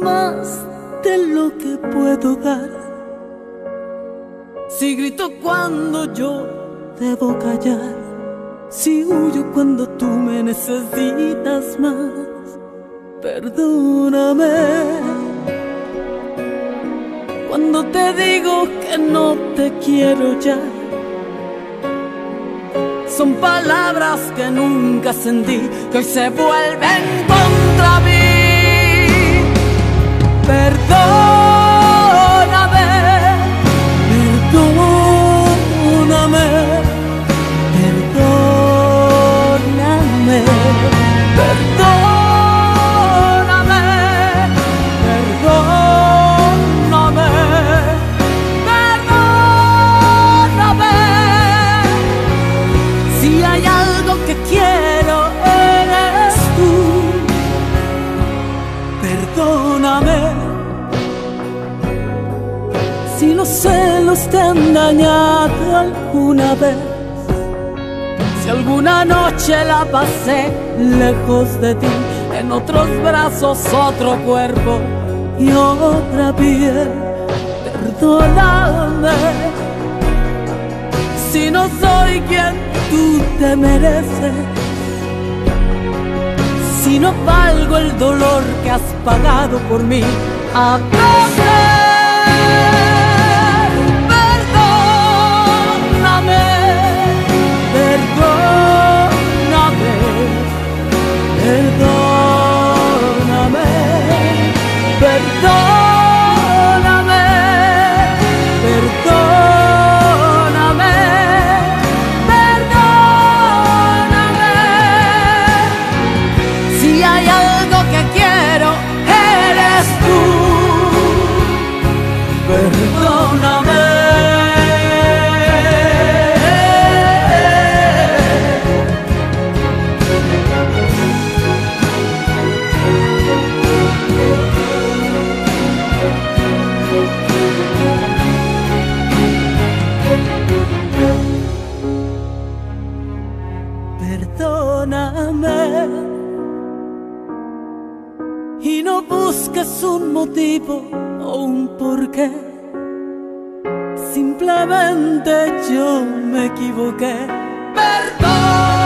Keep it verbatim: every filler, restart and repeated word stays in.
más de lo que puedo dar. Si grito cuando yo debo callar, si huyo cuando tú me necesitas más, perdóname. Cuando te digo que no te quiero ya, son palabras que nunca sentí, que hoy se vuelven contra mí. Perdóname, perdóname, perdóname, perdóname, perdóname, perdóname. Si hay algo que quiero, eres tú. Perdóname. Si los celos te han dañado alguna vez, si alguna noche la pasé lejos de ti, en otros brazos otro cuerpo y otra piel, perdóname. Si no soy quien tú te mereces, si no valgo el dolor que has pagado por mí, a veces. Perdóname, perdóname, perdóname, perdóname, perdóname, perdóname. Si hay algo que quiero, eres tú. Perdóname. Perdóname. Y no busques un motivo o un porqué, simplemente yo me equivoqué. Perdón.